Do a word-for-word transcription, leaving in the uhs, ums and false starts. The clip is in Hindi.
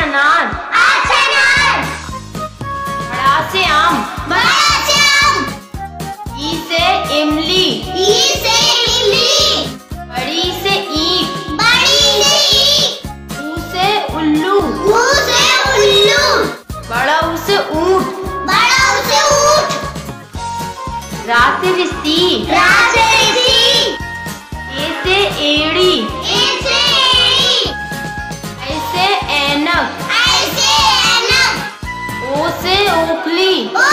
अनार। आ से अनार। बड़ा से आम। बड़ा से आम। ई से इमली। ई से इमली। बड़ी से ईंट। बड़ी से ईंट। ऊ से उल्लू। ऊ से उल्लू। बड़ा ऊ से ऊंट। बड़ा ऊ से ऊंट। रा से ऋषि। रा से ऋषि। ए से एड़ी। ए से एड़ी। ऐ से ऐनक। ऐ से ऐनक। ओ से ओखली। ओ